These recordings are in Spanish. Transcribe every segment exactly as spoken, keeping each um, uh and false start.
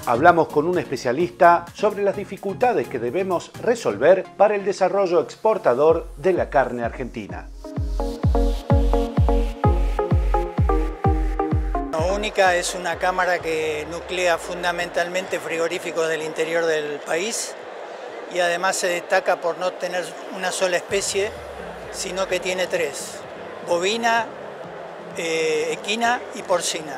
Hablamos con un especialista sobre las dificultades que debemos resolver para el desarrollo exportador de la carne argentina. Única es una cámara que nuclea fundamentalmente frigoríficos del interior del país y además se destaca por no tener una sola especie, sino que tiene tres: bovina, eh, equina y porcina.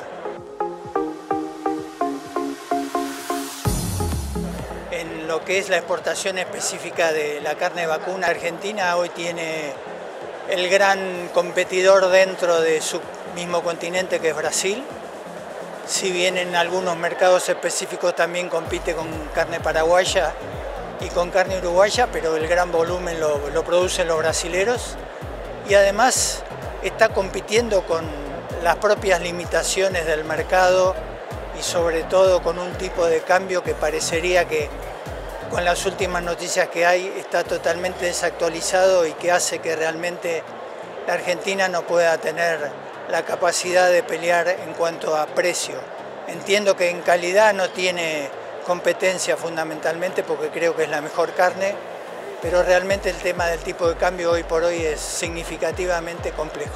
En lo que es la exportación específica de la carne vacuna, Argentina hoy tiene el gran competidor dentro de su mismo continente, que es Brasil. Si bien en algunos mercados específicos también compite con carne paraguaya y con carne uruguaya, pero el gran volumen lo, lo producen los brasileros. Y además está compitiendo con las propias limitaciones del mercado y sobre todo con un tipo de cambio que parecería que con las últimas noticias que hay está totalmente desactualizado y que hace que realmente la Argentina no pueda tener la capacidad de pelear en cuanto a precio. Entiendo que en calidad no tiene competencia fundamentalmente porque creo que es la mejor carne, pero realmente el tema del tipo de cambio hoy por hoy es significativamente complejo.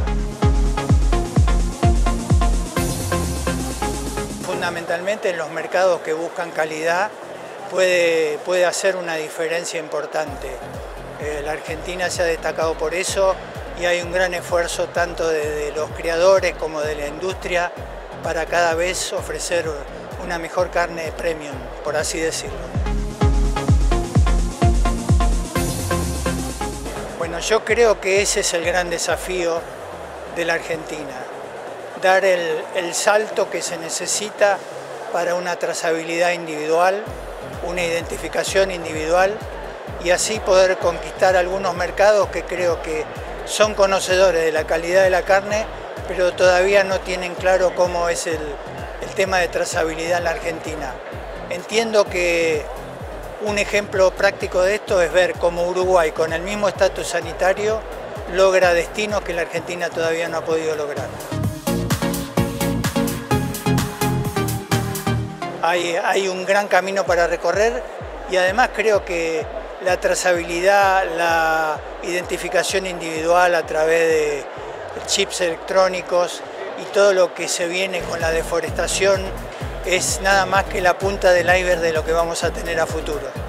Fundamentalmente en los mercados que buscan calidad puede, puede hacer una diferencia importante. Eh, la Argentina se ha destacado por eso y hay un gran esfuerzo tanto de, de los criadores como de la industria para cada vez ofrecer una mejor carne premium, por así decirlo. Bueno, yo creo que ese es el gran desafío de la Argentina, dar el, el salto que se necesita para una trazabilidad individual, una identificación individual y así poder conquistar algunos mercados que creo que son conocedores de la calidad de la carne, pero todavía no tienen claro cómo es el, el tema de trazabilidad en la Argentina. Entiendo que un ejemplo práctico de esto es ver cómo Uruguay, con el mismo estatus sanitario, logra destinos que la Argentina todavía no ha podido lograr. Hay, hay un gran camino para recorrer y además creo que la trazabilidad, la identificación individual a través de chips electrónicos y todo lo que se viene con la deforestación es nada más que la punta del iceberg de lo que vamos a tener a futuro.